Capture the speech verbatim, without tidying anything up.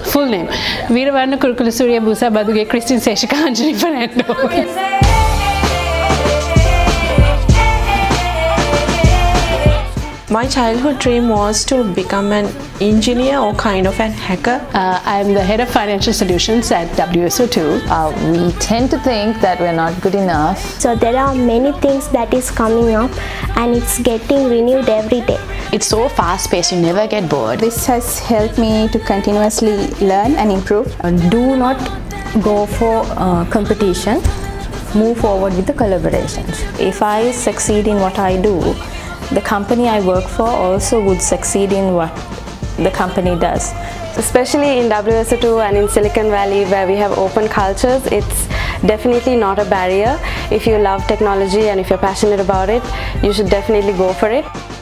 Full name. Veeravarna Kurukula Busa Baduge Christine Seshika Anjali Fernando. My childhood dream was to become an engineer or kind of an hacker. Uh, I'm the head of financial solutions at W S O two. Uh, we tend to think that we're not good enough. So there are many things that is coming up and it's getting renewed every day. It's so fast paced, you never get bored. This has helped me to continuously learn and improve. Do not go for uh, competition. Move forward with the collaborations. If I succeed in what I do, the company I work for also would succeed in what the company does. Especially in W S O two and in Silicon Valley, where we have open cultures, it's definitely not a barrier. If you love technology and if you're passionate about it, you should definitely go for it.